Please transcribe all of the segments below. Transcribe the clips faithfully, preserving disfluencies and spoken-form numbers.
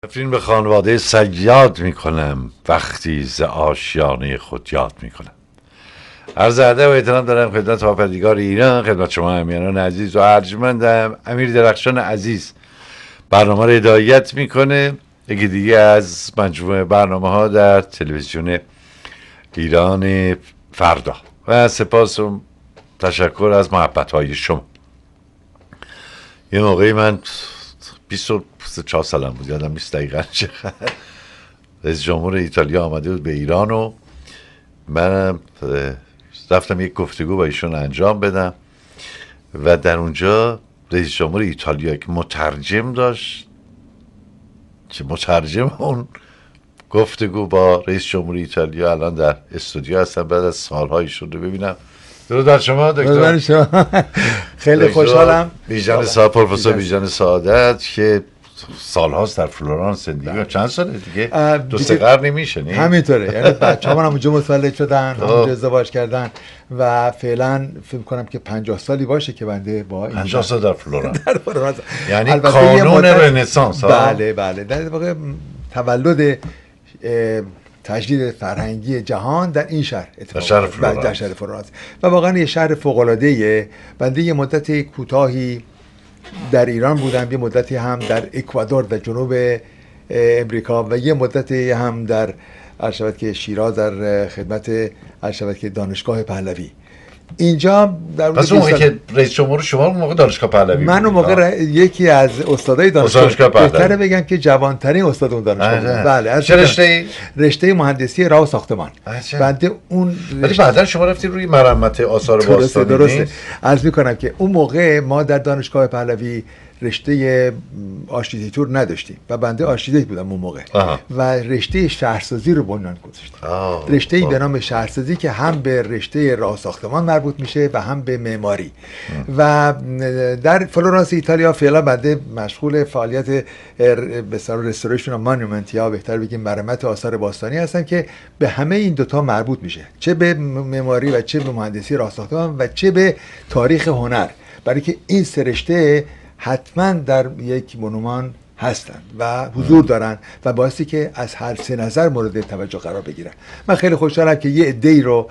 نفرین به خانواده صیاد میکنم وقتی ز آشیانه خود یاد میکنم. عرض ادب و احترام دارم خدمت پروردگار ایران، خدمت شما امیران عزیز و ارجمندم. امیر درخشان عزیز برنامه رو هدایت میکنه، یکی دیگه از مجموعه برنامه ها در تلویزیون ایران فردا، و سپاس و تشکر از محبت های شما. یه موقعی من بیست و چهار سالم بود، یادم نیست دقیقا چقدر، رئیس جمهور ایتالیا آمده بود به ایران و من رفتم یک گفتگو با ایشون انجام بدم و در اونجا رئیس جمهور ایتالیا که مترجم داشت، که مترجم اون گفتگو با رئیس جمهور ایتالیا الان در استودیو هستم بعد از سالهای شده ببینم. درود بر شما دکتر. شما. خیلی خوشحالم. بیژن سعادت، پروفسور بیژن سعادت که سالهاست در فلورانس زندگی می‌کنه. چند ساله دیگه؟ دو سه قرن میشه نه؟ همینطوره. یعنی بچه‌هام هم اونجا متولد شدن، اونجا ازدواج کردن و فعلا فکر کنم که پنجاه سالی باشه که بنده با این پنجاه سال در فلورانس. در فلورانس. یعنی کانون رنسانس. بله بله. در واقع تولد تجدید فرهنگی جهان در این شهر در شهر فلورانس. در شهر فلورانس و واقعا یه شهر فوق‌العاده‌ایه. بنده یه مدت کوتاهی در ایران بودم، یه مدتی هم در اکوادور در جنوب امریکا و یه مدتی هم در عرض که شیراز در خدمت عرض که دانشگاه پهلوی. اینجا در پس اون موقعی که رئیس جمهور شما اون موقع دانشگاه پهلوی من اون موقع ر... یکی از استادای دانشگاه بهتره بگم که جوانترین استاد اون دانشگاه بود. بله. چه رشته‌ای؟ رشته مهندسی راه و ساختمان. بنده اون ولی بعداً شما رفتید روی مرمت آثار باستانی. درسته. عرض می‌کنم که اون موقع ما در دانشگاه پهلوی رشته آرشیتکتور نداشتیم و بنده آرشیتکت بودم اون موقع. آها. و رشته شهرسازی رو بنیان گذاشتیم. رشته‌ای به نام شهرسازی که هم به رشته راه ساختمان مربوط میشه و هم به معماری. و در فلورانس ایتالیا فعلا بنده مشغول فعالیت به اصطلاح رستوریشن مانیومنت یا بهتر بگیم مرمت آثار باستانی هستم که به همه این دوتا مربوط میشه، چه به معماری و چه به مهندسی راه ساختمان و چه به تاریخ هنر، برای که این سه رشته حتما در یک مونومان هستند و حضور دارن و باعثی که از هر سه نظر مورد توجه قرار بگیرن. من خیلی خوشحالم که یه عده‌ای رو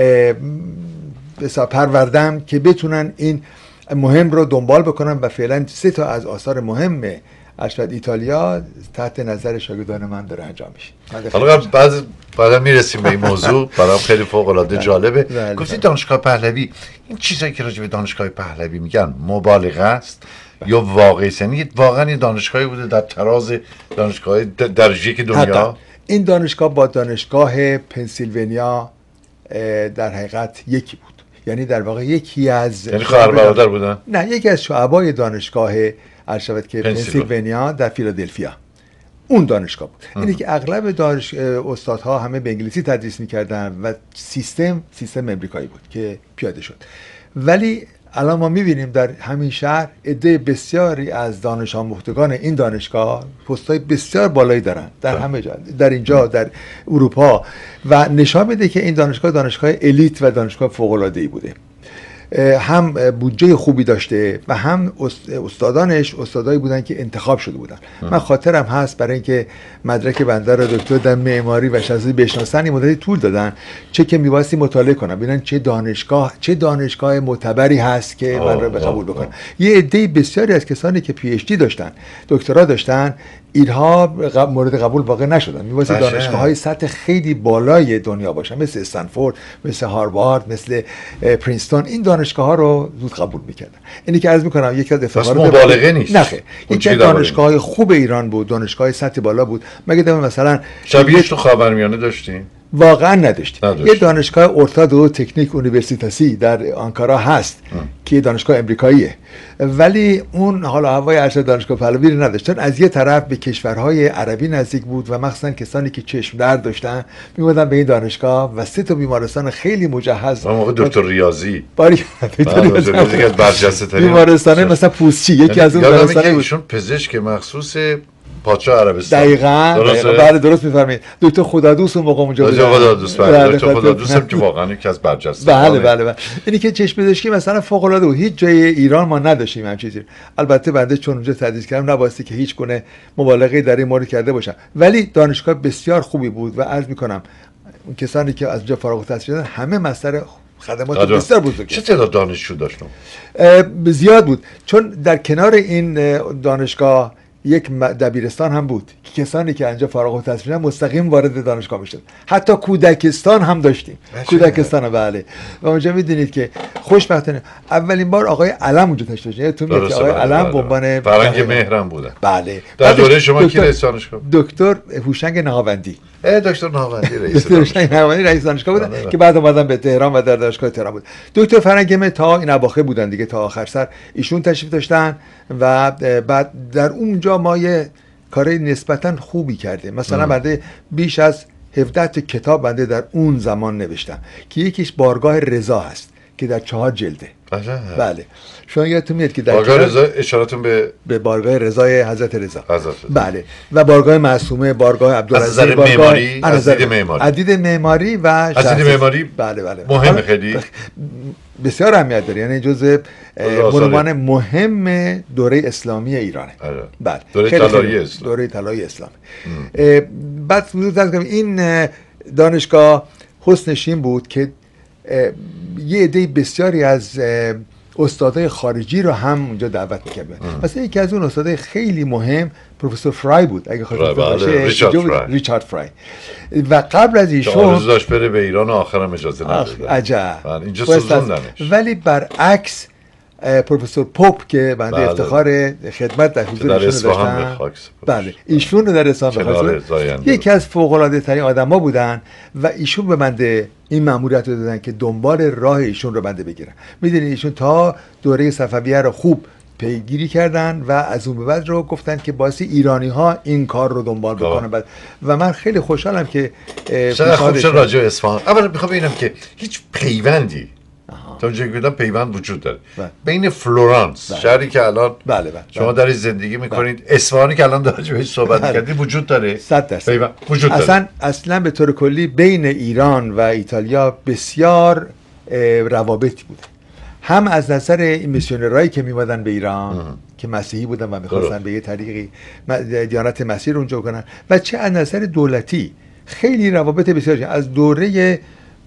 بسا پروردم که بتونن این مهم رو دنبال بکنن و فعلا سه تا از آثار مهم اشرت ایتالیا تحت نظر شاگردان من داره انجام میشه. حالا بعد بعدا میرسیم به این موضوع، برام خیلی فوق العاده جالبه. گفتی دانشگاه پهلوی، این چیزایی که راجع به دانشگاه پهلوی میگن مبالغه است یا واقعی است؟ یعنی واقعا این دانشگاهی بوده در تراز دانشگاه درجه یک دنیا؟ این دانشگاه با دانشگاه پنسیلوانیا در حقیقت یکی بود. یعنی در واقع یکی از یعنی خواهر برادر بودن؟ نه، یکی از شعبای دانشگاه عرض که پنسیلوانیا در فیلادلفیا اون دانشگاه بود. اینه که اغلب دانش استادها همه به انگلیسی تدریس می‌کردن و سیستم سیستم امریکایی بود که پیاده شد. ولی الان ما می‌بینیم در همین شهر عده بسیاری از دانش آموختگان این دانشگاه پست‌های بسیار بالایی دارن در همه جا، در اینجا در اروپا، و نشان میده که این دانشگاه دانشگاه الیت و دانشگاه فوق‌العاده‌ای بوده. هم بودجه خوبی داشته و هم استادانش استادایی بودن که انتخاب شده بودن. من خاطرم هست برای اینکه مدرک بنده را دکتر در معماری و شناسی بشناسن این مدتی طول دادن، چه که می‌بایستی مطالعه کنم ببینن چه دانشگاه چه دانشگاه معتبری هست که من را به قبول بکنن. یه عده بسیاری از کسانی که پی اچ دی داشتن، دکترا داشتن، اینها مورد قبول واقع نشدن. می‌بایستی دانشگاه‌های سطح خیلی بالای دنیا باشن، مثل استنفورد، مثل هاروارد، مثل پرینستون. این دانشگاه‌ها رو زود قبول می‌کردن. اینی که عرض می‌کنم یکی از افتخارات مبالغه نیست. نه خیر. یکی از دانشگاه‌های خوب ایران بود، دانشگاه سطح بالا بود. مگه دم مثلا شبیهش تو خاورمیانه داشتین؟ واقعا نداشتیم. یه دانشگاه اورتادو تکنیک اونیورسیتاسی در آنکارا هست ام. که دانشگاه امریکاییه، ولی اون حالا هوای ارشد دانشگاه پهلوی رو نداشت، چون از یه طرف به کشورهای عربی نزدیک بود و مخصوصا کسانی که چشم درد داشتن میومدن به این دانشگاه و سه تا بیمارستان خیلی مجهز. اون موقع دکتر ریاضی باری دکتر ریاضی از برجسته ترین بیمارستان مثلا پوستچی یکی از اون بیمارستان بود. ایشون پزشک مخصوص پادشاه عربستان. دقیقاً درسته؟ بله درست میفرمایید. دکتر خدادوست اون موقع اونجا بود. دکتر خدادوست بله دکتر خدادوست هم که واقعا یکی از برجسته. بله بله بله. اینی که چشم پزشکی مثلا فوق العاده بود. هیچ جای ایران ما نداشتیم همین چیزی. البته بنده چون اونجا تدریس کردم نبایستی که هیچ گونه مبالغه در این مورد کرده باشم، ولی دانشگاه بسیار خوبی بود و عرض میکنم اون کسانی که از اونجا فارغ التحصیل شدن همه مستر خدمات بسیار بزرگه. چه تعداد دانشجو داشتم؟ زیاد بود، چون در کنار این دانشگاه یک دبیرستان هم بود که کسانی که اینجا فارغ التحصیل شدن مستقیم وارد دانشگاه میشد. حتی کودکستان هم داشتیم. کودکستان بله. و اونجا میدونید که خوشبختانه اولین بار آقای علم اونجا تشریف داشت. تو میگی آقای علم به عنوان فرنگ مهرم بودن. بله. در دوره شما کی رئیس دانشگاه؟ دکتر هوشنگ نهاوندی. دکتر نهاوندی رئیس دانشگاه. دکتر نهاوندی رئیس دانشگاه بودن که بعد اومدن به تهران و در دانشگاه تهران بود. دکتر فرنگ تا این اواخر بودن دیگه تا آخر سر ایشون تشریف داشتن و بعد در اونجا ما یه کاری نسبتا خوبی کرده. مثلا بنده بیش از هفده تا کتاب بنده در اون زمان نوشتم که یکیش بارگاه رضا هست که در چهار جلده. بله شما یادتون میاد که در بارگاه رضا اشارتون به به بارگاه رضای حضرت رضا. حضرت بله و بارگاه معصومه، بارگاه عبدالعزیز، بارگاه معماری، عدید معماری، عدید معماری و عدید معماری بله بله مهم خیلی بسیار اهمیت داره، یعنی جزء عنوان مهم دوره اسلامی ایرانه. بله دوره طلایی اسلام. دوره طلایی اسلام. بعد این دانشگاه حسنش این بود که یه عده بسیاری از استادای خارجی رو هم اونجا دعوت می‌کرد. مثلا یکی از اون استادای خیلی مهم پروفسور فرای بود اگه خاطرتون باشه، ریچارد فرای. ریچارد فرای و قبل از ایشون آرزو داشت بره به ایران و آخرام اجازه نداد. عجب. اینجا سوزوندنش. ولی برعکس پروفسور پوپ که بنده بله. افتخار خدمت در حضور ایشون داشتن، بله ایشون رو در اصفهان بخواستن، یکی از فوق العاده ترین آدما بودن و ایشون به بنده این مأموریت رو دادن که دنبال راه ایشون رو بنده بگیرم. میدونید ایشون تا دوره صفویه رو خوب پیگیری کردن و از اون به بعد رو گفتن که باعث ایرانی ها این کار رو دنبال بکنن بعد. و من خیلی خوشحالم که چقدر خوب شد راجع به اصفهان. اولا میخوام ببینم که هیچ پیوندی تا اونجا که پیوند وجود داره بله. بین فلورانس بله. شهری که الان بله بله. شما در زندگی میکنید بله. اصفهانی که الان راجع بهش صحبت بله. می‌کردید وجود داره صد درصد پیوند وجود اصلا داره. اصلا به طور کلی بین ایران و ایتالیا بسیار روابطی بود، هم از نظر این میسیونرایی که میمدن به ایران اه. که مسیحی بودن و میخواستن به یه طریقی دیانت مسیح رو اونجا کنن، و چه از نظر دولتی خیلی روابط بسیار. از دوره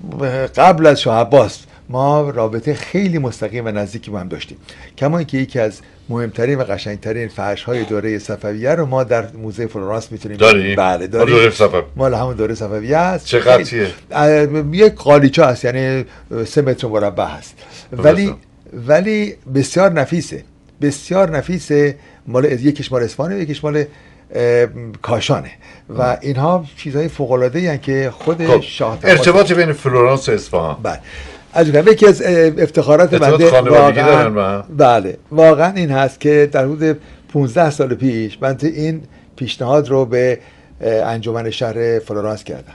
قبل از شاه عباس ما رابطه خیلی مستقیم و نزدیکی با هم داشتیم، کما اینکه یکی از مهمترین و قشنگترین فرش‌های دوره صفویه رو ما در موزه فلورانس میتونیم داریم. بله داریم. دوره صفویه مال همون دوره صفویه است. چه قطعیه؟ یک قالیچه است، یعنی سه متر مربع است، ولی ولی بسیار نفیسه، بسیار نفیسه. مال یکیش مال اصفهانه، یکیش مال کاشانه و اینها چیزهای فوق العاده ای که خود شاه ارتباط بین فلورانس و اصفهان بله از یکی از افتخارات بنده واقعا بله واقعا این هست که در حدود پانزده سال پیش بنده این پیشنهاد رو به انجمن شهر فلورانس کردم.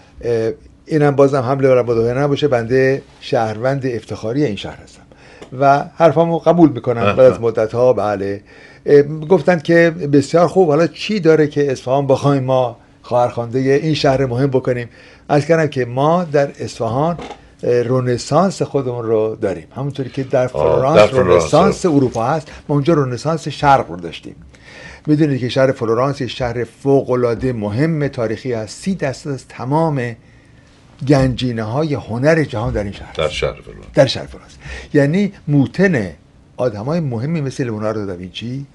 اینم بازم حمله بر مداهنه نباشه، بنده شهروند افتخاری این شهر هستم و حرفامو قبول میکنم بعد از مدت ها. بله گفتند که بسیار خوب، حالا چی داره که اصفهان بخوایم ما خواهرخوانده این شهر مهم بکنیم؟ عرض کردم که ما در اصفهان رنسانس خودمون رو داریم، همونطوری که در فلورانس رنسانس اروپا هست، ما اونجا رنسانس شرق رو داشتیم. میدونید که شهر فلورانس یه شهر فوق العاده مهم تاریخی است، سی درصد از تمام گنجینه های هنر جهان در این شهر در شهر فلورانس در شهر فلورانس یعنی موتن آدمای مهمی مثل لئوناردو داوینچی،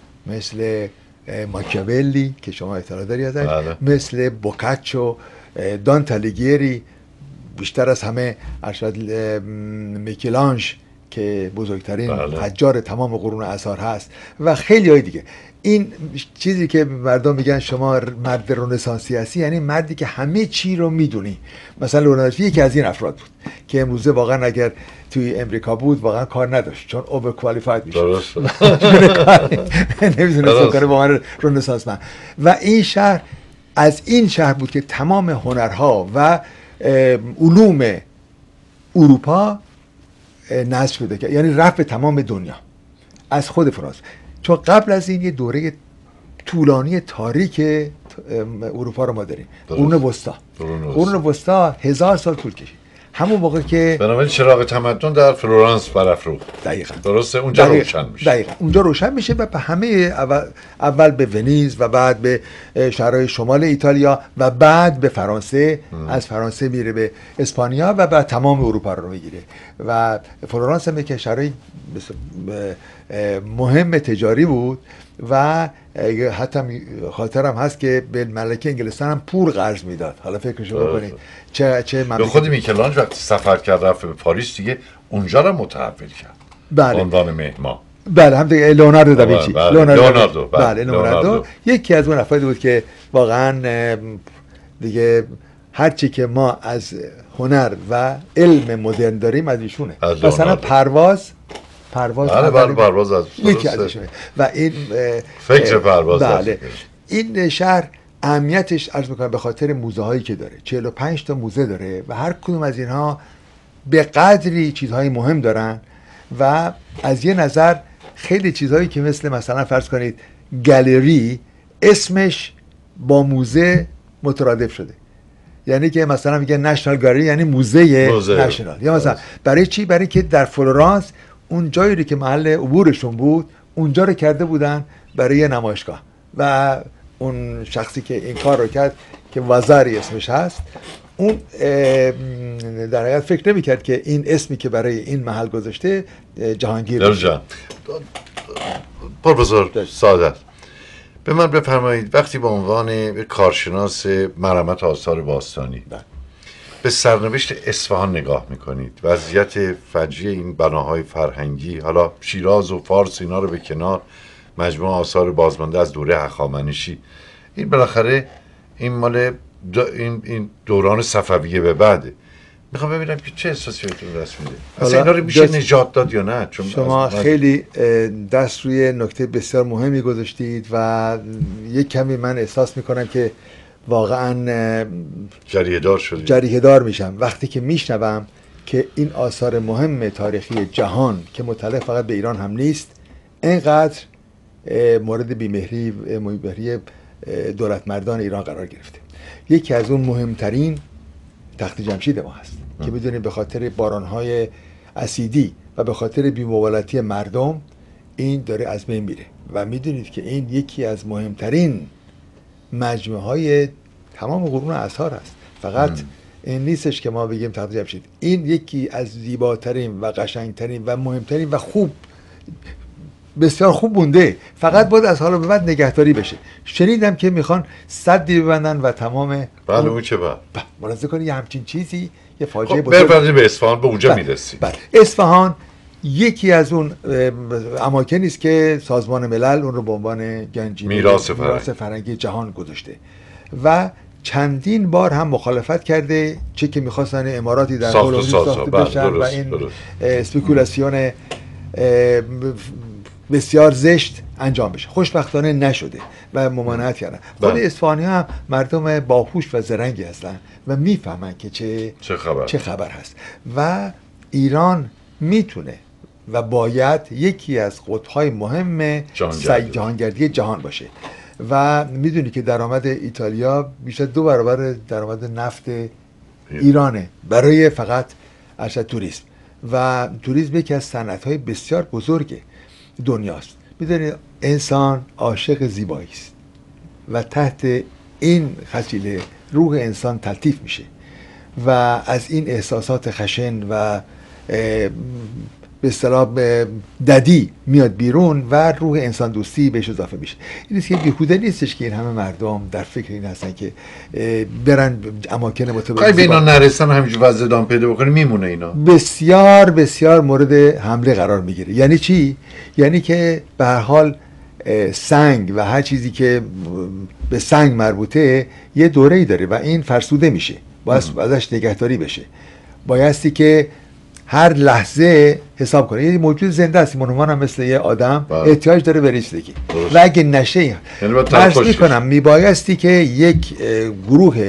مثل ماکیاولی که شما اطلاع داری ازش، مثل بوکاچو، دانته آلیگری، بیشتر از همه ارشد میکلانژ که بزرگترین حجار تمام قرون آثار هست و خیلی های دیگه. این چیزی که مردم میگن شما مرد رنسانسی هستی، یعنی مردی که همه چی رو میدونی. مثلا لئوناردو یکی از این افراد بود که امروزه واقعا اگر توی امریکا بود واقعا کار نداشت، چون اوور کوالیفاید میشه، درست نمیتونه کار واقعا رنسانس من. و این شهر از این شهر بود که تمام هنرها و علوم اروپا نشر پیدا کرد، یعنی رفت به تمام دنیا از خود فرانسه. چون قبل از این یه دوره طولانی تاریک اروپا رو ما داریم. قرون وسطا قرون وسطا هزار سال طول کشید. همون موقع که بنابراین چراغ تمدن در فلورانس برافروخت. دقیقاً درسته، اونجا دقیقا. روشن میشه. دقیقاً اونجا روشن میشه و به همه اول, اول به ونیز و بعد به شهرهای شمال ایتالیا و بعد به فرانسه. ام. از فرانسه میره به اسپانیا و بعد تمام اروپا رو میگیره و فلورانس هم که شهرهای مهم تجاری بود و حتی خاطرم هست که به ملکه انگلستان هم پول قرض میداد. حالا فکرشو بکنید چه چه به خود میکلانج وقتی سفر کرد رفت به پاریس دیگه اونجا رو متحول کرد. بله. عنوان مهمان. بله هم دیگه لئوناردو داوینچی. بله. لئوناردو. بله لئوناردو یکی از اون افرادی بود که واقعا دیگه هر چی که ما از هنر و علم مدرن داریم از ایشونه. مثلا پرواز پرواز بله بله پرواز از یکی ازشونه و این فکر پرواز. بله این شهر اهمیتش عرض میکنم به خاطر موزه هایی که داره. چهل و پنج تا موزه داره و هر کدوم از اینها به قدری چیزهای مهم دارن و از یه نظر خیلی چیزهایی که مثل مثلا فرض کنید گالری اسمش با موزه مترادف شده. یعنی که مثلا میگه نشنال گالری یعنی موزه, موزه. نشنال. یا مثلا برای چی؟ برای که در فلورانس اون جایی رو که محل عبورشون بود اونجا رو کرده بودن برای نمایشگاه و اون شخصی که این کار رو کرد که وازاری اسمش هست اون در حقیقت فکر نمی کرد که این اسمی که برای این محل گذاشته جهانگیر باشه. پروفسور سعادت به من بفرمایید وقتی به عنوان کارشناس مرمت آثار باستانی ده. به سرنوشت اصفهان نگاه میکنید، وضعیت فجیع این بناهای فرهنگی، حالا شیراز و فارس اینا رو به کنار، مجموعه آثار بازمانده از دوره هخامنشی، این بالاخره این مال دو این, این دوران صفویه به بعده. میخوام ببینم که چه احساسی بهتون دست میده؟ اصلا اینا رو میشه نجات داد یا نه؟ چون شما خیلی دست روی نکته بسیار مهمی گذاشتید و یک کمی من احساس میکنم که واقعا جریه دار شدید. جریه دار میشم وقتی که میشنوم که این آثار مهم تاریخی جهان که متعلق فقط به ایران هم نیست اینقدر مورد بیمهری بیمهری دولت مردان ایران قرار گرفته. یکی از اون مهمترین تخت جمشید ما هست ام. که بدونید به خاطر بارانهای اسیدی و به خاطر بی‌مبالاتی مردم این داره از بین میره و میدونید که این یکی از مهمترین مجموعه های تمام قرون اثار هست. فقط ام. این نیستش که ما بگیم تخت جمشید، این یکی از زیباترین و قشنگترین و مهمترین و خوب بسیار خوب مونده، فقط باید از حالا به بعد نگهداری بشه. شنیدم که میخوان سدی ببندن و تمام بله اون چه بعد ملاحظه کنید یه همچین چیزی یه فاجعه خب بزرگ به اصفهان به اونجا میرسیم. بله اصفهان یکی از اون اماکنی است که سازمان ملل اون رو به عنوان گنجینه میراث فرهنگی جهان گذاشته و چندین بار هم مخالفت کرده، چه که میخواستن اماراتی در ساخت ساخته بشن و این اسپیکولاسیون بسیار زشت انجام بشه. خوشبختانه نشده و ممانعت کردن. خود اصفهانی هم مردم باهوش و زرنگی هستن و میفهمن که چه چه خبر, چه خبر هست و ایران میتونه و باید یکی از قطب‌های مهم جهانگردی جهان باشه و میدونی که درآمد ایتالیا بیشتر دو برابر درآمد نفت ایرانه برای فقط ارشد توریسم و توریسم یکی از صنعت‌های بسیار بزرگ دنیاست. میدونید انسان عاشق زیبایی است و تحت این خصیله روح انسان تلطیف میشه و از این احساسات خشن و به اصطلاح ددی میاد بیرون و روح انسان دوستی بهش اضافه میشه. این است که بیهوده نیستش که این همه مردم در فکر این هستن که برن اماکن متبادل خیلی اینا نرسن همینجور وضع دام پیدا بکنه میمونه. اینا بسیار بسیار مورد حمله قرار میگیره. یعنی چی؟ یعنی که به هر حال سنگ و هر چیزی که به سنگ مربوطه یه دوره‌ای داره و این فرسوده میشه، باید ازش نگهداری بشه، بایستی که هر لحظه حساب کنه. یه موجود زنده است، منومان هم مثل یه آدم باید. احتیاج داره به رسیدگی و اگه نشه فرض میکنم میبایستی که یک گروه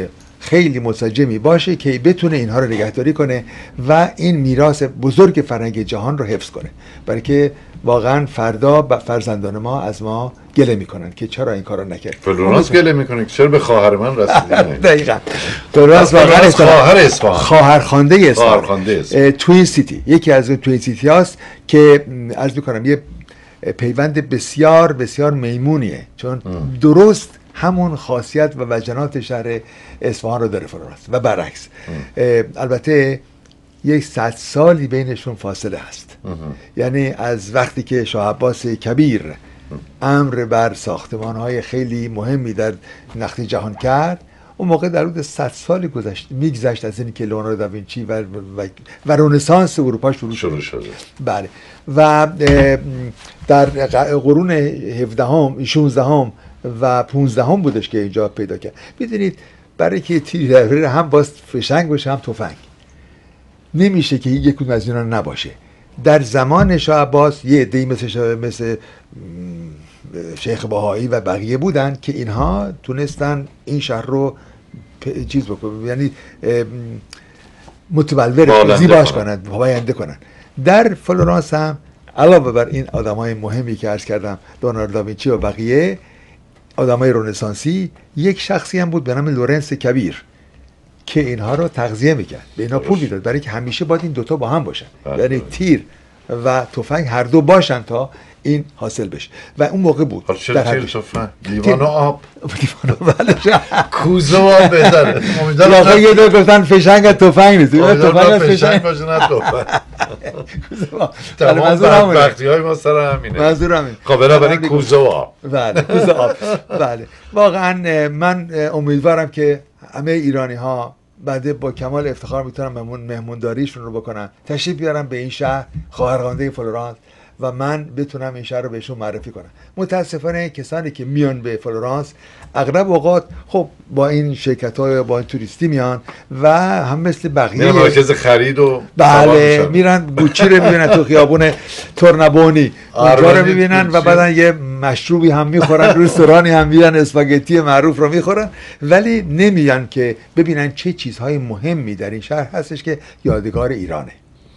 خیلی منسجمی باشه که بتونه اینها رو نگهداری کنه و این میراث بزرگ فرهنگ جهان رو حفظ کنه، برای که واقعا فردا فرزندان ما از ما گله میکنن که چرا این کارو نکرد. فلورانس گله میکنه چرا به خواهر من رسیدین. دقیقاً. فلورانس واقعا خواهر اصفهان، خواهر خوانده اصفهان، خواهر خوانده توین سیتی، یکی از اون توین سیتی هاست که عرض میکنم یه پیوند بسیار بسیار میمونیه، چون ام. درست همون خاصیت و وجنات شهر اصفهان رو داره فلورانس و برعکس. البته یک صد سالی بینشون فاصله هست. ام. یعنی از وقتی که شاه عباس کبیر امر بر ساختمان‌های خیلی مهمی در نقطه جهان کرد، اون موقع در حدود صد سالی گذشت میگذشت از اینکه لئوناردو داوینچی و و, و رنسانس اروپا شروع شد. شده. بله. و در قرون هفدهم، شانزدهم و پانزدهم بودش که اینجا پیدا کرد. میدونید برای که تیر در هم باز فشنگ باشه هم تفنگ، نمیشه که یک کدوم از اینا نباشه. در زمان شاه عباس یه عده‌ای مثل مثل شیخ بهایی و بقیه بودن که اینها تونستن این شهر رو چیز بکنن، یعنی متبلور زیباش کنن، پاینده کنن. در فلورانس هم علاوه بر این آدمای مهمی که عرض کردم، لئوناردو داوینچی و بقیه آدمای رنسانسی، یک شخصی هم بود به نام لورنس کبیر که اینها رو تغذیه میکرد، به اینا پول میداد، برای که همیشه باید این دوتا با هم باشن، یعنی تیر و تفنگ هر دو باشن تا این حاصل بشه. و اون موقع بود در تیر تفنگ لیوان و آب کوزه و آب بهتره. آقا یه دو گفتن فشنگ تفنگ نیست، تفنگ فشنگ باشه نه تفنگ. تمام بدبختی های ما سر همینه. منظور همین. خب بنابراین کوزه و آب. بله کوزه آب. بله واقعا من امیدوارم که همه ایرانی ها بعد با کمال افتخار میتونم مهمون مهمونداریشون رو بکنن، تشریف بیارم به این شهر خواهرخوانده فلورانس و من بتونم این شهر رو بهشون معرفی کنم. متاسفانه کسانی که میان به فلورانس اغلب اوقات خب با این شرکت‌ها با این توریستی میان و هم مثل بقیه میرن مرکز خرید و بله میرن گوچی رو میبینن تو خیابون تورنابونی اونجا رو میبینن و بعدن یه مشروبی هم میخورن، رستورانی هم میرن اسپاگتی معروف رو میخورن، ولی نمیان که ببینن چه چیزهای مهمی در این شهر هستش که یادگار ایرانه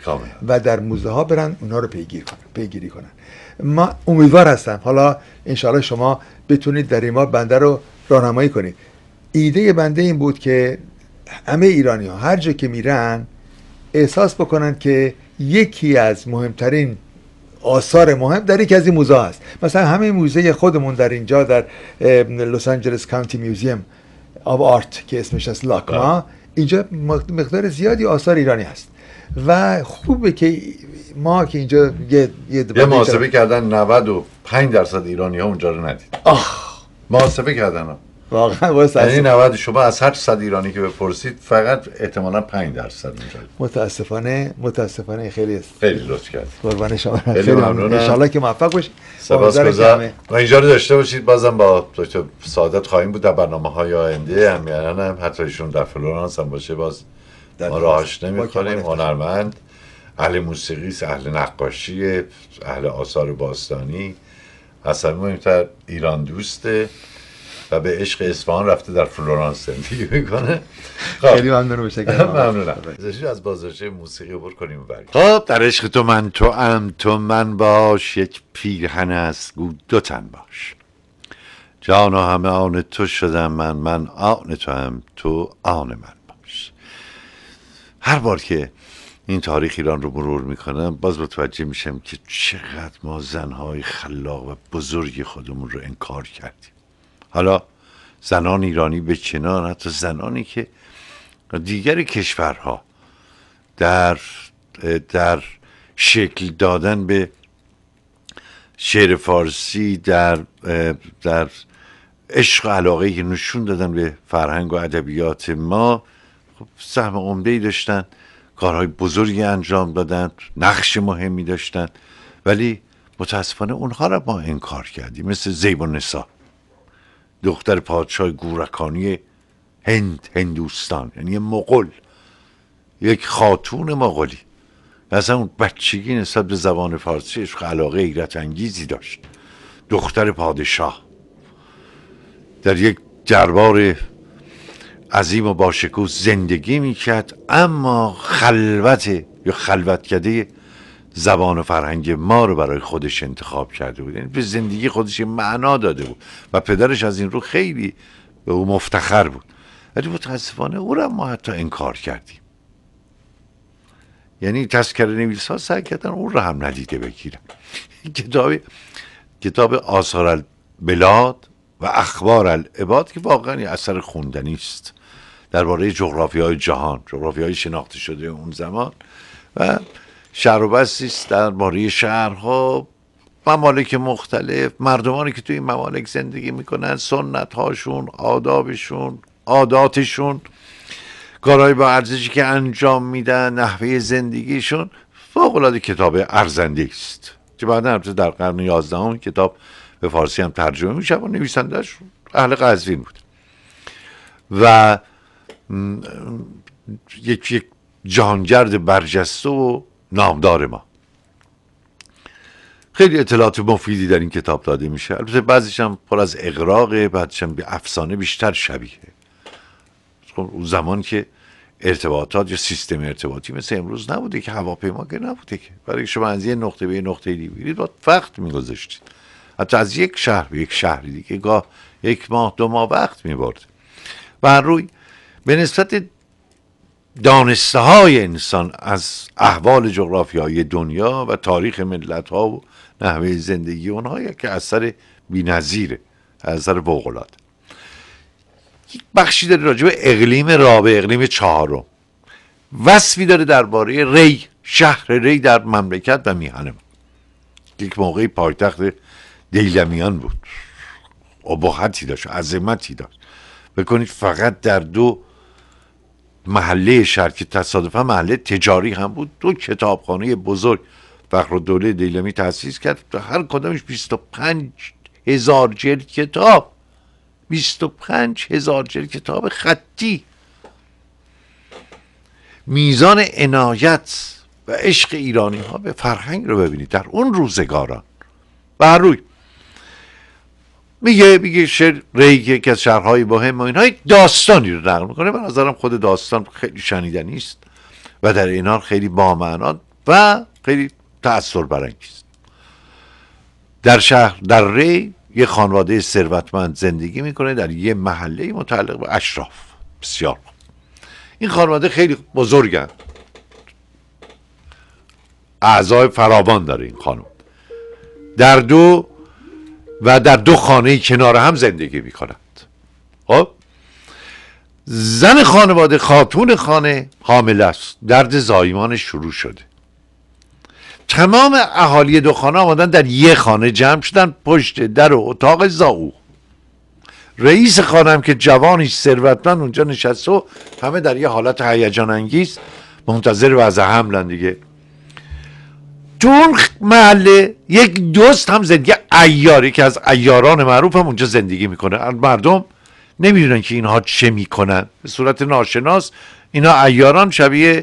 و در موزه ها برن اونا رو پیگیر کنن، پیگیری کنن. ما امیدوار هستم حالا انشاءالله شما بتونید در این ما بنده رو راهنمایی کنید. ایده بنده این بود که همه ایرانی ها هر جا که میرن احساس بکنن که یکی از مهمترین آثار مهم در یکی از این موزه هست. مثلا همه موزه خودمون در اینجا در لس آنجلس کانتی میوزیم آف آرت که اسمش از لاکما، اینجا مقدار زیادی آثار ایرانی هست و خوبه که ما که اینجا یه یه, یه محاسبه کردن نود و پنج درصد ایرانی ها اونجا رو ندید. آخ محاسبه کردن واقعا واسه یعنی نود شما از هر صد ایرانی که بپرسید فقط احتمالاً پنج درصد اونجا. متاسفانه متاسفانه خیلی است. خیلی لطف کردید. قربان شما. خیلی ممنونم. ان شاءالله که موفق باشید. سپاسگزارم. و اینجا رو داشته باشید. بازم با دکتر سعادت خواهیم بود در برنامه‌های آینده. امیدوارم هم حتی ایشون در فلورانس هم باشه باز ما رو آشنا می‌کنیم. هنرمند، اهل موسیقی، اهل نقاشی، اهل آثار باستانی، اصلا مهمتر ایران دوسته و به عشق اصفهان رفته در فلورانس زندگی میکنه. خیلی ممنون متشکرم. ممنونم. از بازارچه موسیقی عبور کنیم و بریم. خب در عشق تو من تو ام تو من باش، یک پیرهن است گو دو تن باش. جان و همه آن تو شدم من، من آن تو هم تو آن من باش. هر بار که این تاریخ ایران رو مرور میکنم باز متوجه میشم که چقدر ما زنهای خلاق و بزرگ خودمون رو انکار کردیم. حالا زنان ایرانی به کنار، حتی زنانی که دیگر کشورها در در شکل دادن به شعر فارسی، در در عشق و علاقه‌ای که نشون دادن به فرهنگ و ادبیات ما خب سهم عمده‌ای داشتن، کارهای بزرگی انجام دادن، نقش مهمی داشتن، ولی متاسفانه اونها را ما انکار کردیم. مثل زیبالنسا، دختر پادشاه گورکانی هند، هندوستان، یعنی مغول، یک خاتون مغولی، اصلا اون بچگی نسبت به زبان فارسی عشق علاقه حیرت انگیزی داشت. دختر پادشاه در یک دربار عظیم و باشکوه زندگی میکرد، اما خلوت یا خلوتکده زبان و فرهنگ ما رو برای خودش انتخاب کرده بود. یعنی به زندگی خودش معنا داده بود و پدرش از این رو خیلی به او مفتخر بود، ولی متاسفانه او را ما حتی انکار کردیم. یعنی تذکره نویس ها سعی کردن اون رو هم ندیده بگیرن. کتاب کتاب آثار البلاد و اخبار العباد که واقعا یه اثر خوندنی است درباره جغرافیای جهان، جغرافیای شناخته شده اون زمان، و شهر و بستی است درباره شهرها، ممالک مختلف، مردمانی که توی این ممالک زندگی میکنن، سنت هاشون، آدابشون، عاداتشون، کارهای با ارزشی که انجام میدن، نحوه زندگیشون. فوق‌العاده کتاب ارزنده است که بعدا در قرن یازدهم کتاب به فارسی هم ترجمه میشه و نویسنده‌اش اهل قزوین بود و یک یک جهانگرد برجسته و نامدار ما. خیلی اطلاعات مفیدی در این کتاب داده میشه، البته بعضیش هم پر از اغراقه، بعضیش هم به افسانه بیشتر شبیه. اون زمان که ارتباطات یا سیستم ارتباطی مثل امروز نبوده که هواپیما که نبوده که برای شما از یه نقطه به یه نقطه دیگه برید باید وقت میگذاشتید، حتی از یک شهر به یک شهر دیگه گاه یک ماه دو ماه وقت میبرد. و هر روی به نسبت دانسته های انسان از احوال جغرافیایی دنیا و تاریخ ملت ها و نحوه زندگی اونها یک اثر بی‌نظیره، اثر فوق‌العاده. یک بخشی داره راجع به اقلیم رابع، اقلیم چهارم، وصفی داره درباره ری، شهر ری در مملکت و میهن ما. یک موقعی پایتخت دیلمیان بود، ابهتی داشت، عظمتی داشت. بکنید فقط در دو محله شهر که تصادفا محله تجاری هم بود، دو کتابخانه بزرگ فخرالدوله دیلمی تأسیس کرد و هر کدامش بیست و پنج هزار جلد کتاب، بیست و پنج هزار جلد کتاب خطی. میزان عنایت و عشق ایرانی ها به فرهنگ رو ببینید در اون روزگاران. و هر روی میگه میگه شعر ری که یکی از شهرهای مهم و اینها یک داستانی رو نقل میکنه. به نظرم خود داستان خیلی شنیدنی است و در این حال خیلی بامعنا و خیلی تأثیر برانگیز. در شهر در ری یه خانواده ثروتمند زندگی میکنه در یه محله متعلق به اشراف. بسیار این خانواده خیلی بزرگن، اعضای فراوان داره این خانم، در دو و در دو خانه کنار هم زندگی میکنند. خب زن خانواده، خاتون خانه، حامل است، درد زایمان شروع شده. تمام اهالی دو خانه آمدن در یه خانه جمع شدن پشت در و اتاق زاو. رئیس خانه هم که جوانی ثروتمند اونجا نشسته و همه در یه حالت هیجان انگیز منتظر وضع حملن دیگه. تو اون محله یک دوست هم زندگی عیاری که از عیاران معروف هم اونجا زندگی میکنه. مردم نمیدونن که اینها چه میکنن، به صورت ناشناس اینا عیاران شبیه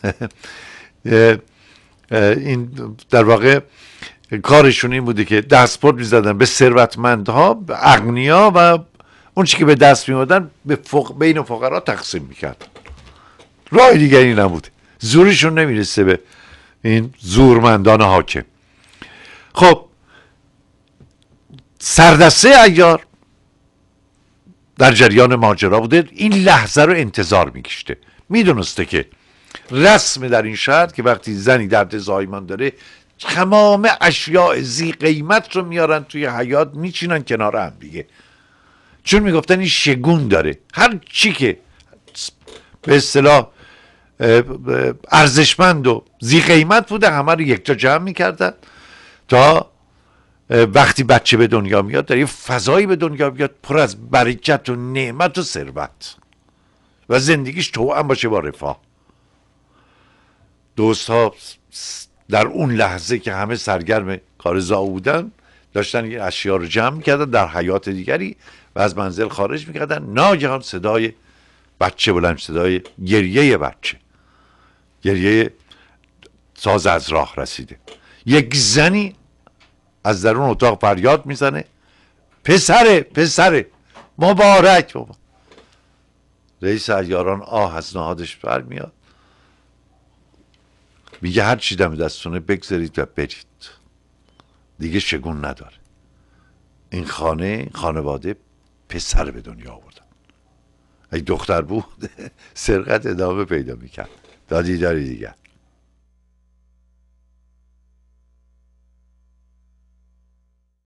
این در واقع کارشون این بوده که دستپرد میزدن به ثروتمندها، به اغنیا و اون چی که به دست میادن به فق... بین فقرا تقسیم میکردن. راه دیگری نبوده، زورشون نمیرسه به این زورمندان حاکم. خب سردسته عیار در جریان ماجرا بوده، این لحظه رو انتظار میکشته، میدونسته که رسم در این شهر که وقتی زنی درد زایمان داره تمام اشیاء زی قیمت رو میارن توی حیاط میچینن کنار هم دیگه، چون میگفتن این شگون داره. هر چی که به اصطلاح ارزشمند و زی قیمت بوده همه رو یک جا جمع میکردن تا وقتی بچه به دنیا میاد در یه فضایی به دنیا بیاد پر از برکت و نعمت و ثروت و زندگیش توأم باشه با رفاه. دوست ها در اون لحظه که همه سرگرم کار زاو بودن داشتن این اشیا رو جمع میکردن در حیات دیگری و از منزل خارج میکردن. ناگهان صدای بچه بلند، صدای گریه بچه، گریه ساز از راه رسیده. یک زنی از درون اتاق فریاد میزنه پسره پسره مبارک بابا. رئیس سیاران آه از نهادش برمیاد، میگه هر چی دم دستونه بگذارید و برید، دیگه شگون نداره. این خانه خانواده پسر به دنیا آوردن. اگه دختر بود سرقت ادامه پیدا میکرد. دادی داری دیگه.